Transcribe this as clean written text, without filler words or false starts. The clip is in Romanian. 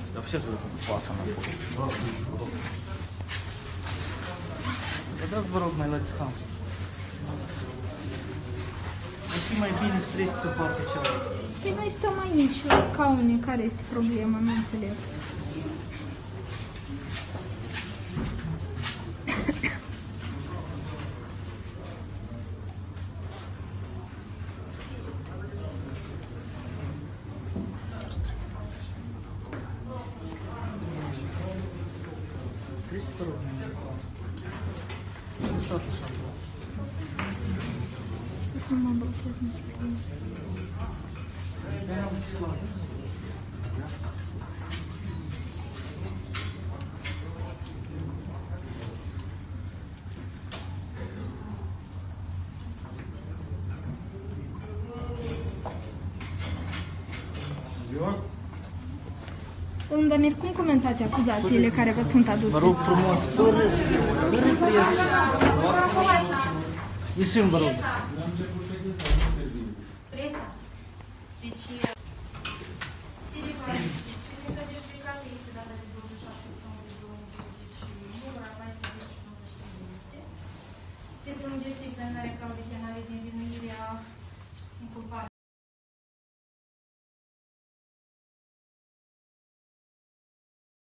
Dar puteți să vă cu pasă înapoi. Dați, vă rog, mai la distanță. Ar fi mai bine să treceți în partea cealaltă. Păi noi stăm aici, la scaune. Care este problema? Nu înțeleg. Treceți, vă rog, mai departe. Tot așa. Nu mă blochez nici pe ei. Domnul Damir, cum comentați acuzațiile care vă sunt aduse? Vă rog frumos, fără presă. Ieșim, vă rog. Presa. Deci, ședința de judecată este data de 27 octombrie 2021, ora 14:93. Se prelungește examinarea cauzei penale de învinuire a inculpat